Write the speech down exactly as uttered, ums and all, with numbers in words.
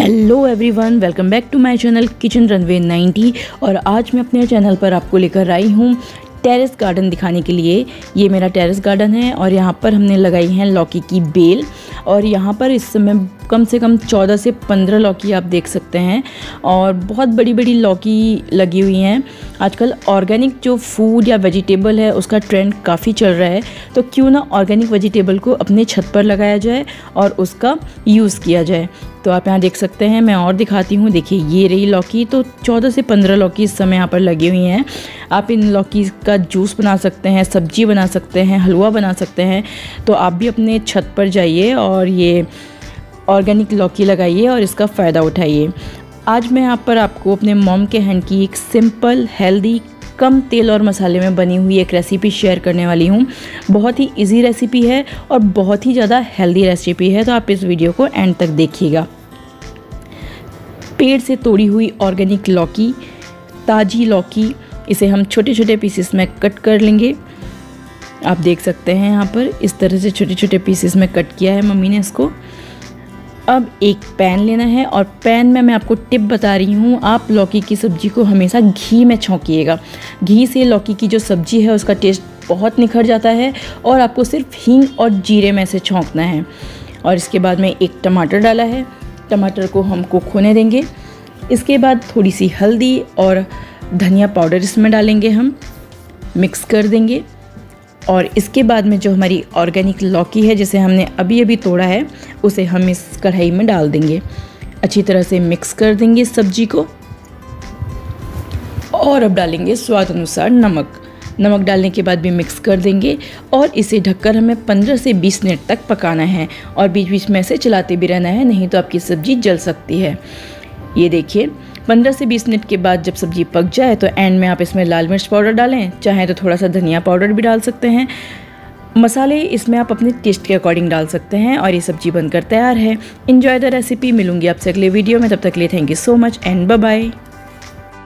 Hello everyone, welcome back to my channel kitchen runway ninety. और आज मैं अपने चैनल पर आपको लेकर आई हूँ टेरेस गार्डन दिखाने के लिए। ये मेरा टेरेस गार्डन है और यहाँ पर हमने लगाई हैं लौकी की बेल। और यहाँ पर इस समय कम से कम चौदह से पंद्रह लौकी आप देख सकते हैं और बहुत बड़ी बड़ी लौकी लगी हुई हैं। आजकल ऑर्गेनिक जो फूड या वेजिटेबल है उसका ट्रेंड काफ़ी चल रहा है, तो क्यों ना ऑर्गेनिक वेजिटेबल को अपने छत पर लगाया जाए और उसका यूज़ किया जाए। तो आप यहाँ देख सकते हैं, मैं और दिखाती हूँ। देखिए ये रही लौकी, तो चौदह से पंद्रह लौकी इस समय यहाँ पर लगी हुई हैं। आप इन लौकी का जूस बना सकते हैं, सब्जी बना सकते हैं, हलवा बना सकते हैं। तो आप भी अपने छत पर जाइए और ये ऑर्गेनिक लौकी लगाइए और इसका फ़ायदा उठाइए। आज मैं यहाँ पर आपको अपने मॉम के हैंड की एक सिंपल हेल्दी कम तेल और मसाले में बनी हुई एक रेसिपी शेयर करने वाली हूँ। बहुत ही इजी रेसिपी है और बहुत ही ज़्यादा हेल्दी रेसिपी है, तो आप इस वीडियो को एंड तक देखिएगा। पेड़ से तोड़ी हुई ऑर्गेनिक लौकी, ताज़ी लौकी, इसे हम छोटे छोटे पीसेस में कट कर लेंगे। आप देख सकते हैं यहाँ पर इस तरह से छोटे छोटे पीसेस में कट किया है मम्मी ने इसको। अब एक पैन लेना है और पैन में मैं आपको टिप बता रही हूँ, आप लौकी की सब्ज़ी को हमेशा घी में छौंकिएगा। घी से लौकी की जो सब्ज़ी है उसका टेस्ट बहुत निखर जाता है और आपको सिर्फ हींग और जीरे में से छौंकना है। और इसके बाद में एक टमाटर डाला है, टमाटर को हमको खोने देंगे। इसके बाद थोड़ी सी हल्दी और धनिया पाउडर इसमें डालेंगे, हम मिक्स कर देंगे। और इसके बाद में जो हमारी ऑर्गेनिक लौकी है जिसे हमने अभी अभी तोड़ा है उसे हम इस कढ़ाई में डाल देंगे। अच्छी तरह से मिक्स कर देंगे इस सब्जी को। और अब डालेंगे स्वाद अनुसार नमक। नमक डालने के बाद भी मिक्स कर देंगे और इसे ढककर हमें पंद्रह से बीस मिनट तक पकाना है और बीच बीच में से चलाते भी रहना है, नहीं तो आपकी सब्ज़ी जल सकती है। ये देखिए पंद्रह से बीस मिनट के बाद जब सब्ज़ी पक जाए तो एंड में आप इसमें लाल मिर्च पाउडर डालें, चाहे तो थोड़ा सा धनिया पाउडर भी डाल सकते हैं। मसाले इसमें आप अपने टेस्ट के अकॉर्डिंग डाल सकते हैं। और ये सब्ज़ी बनकर तैयार है। Enjoy the recipe. मिलूंगी आपसे अगले वीडियो में, तब तक के लिए thank you so much and bye bye.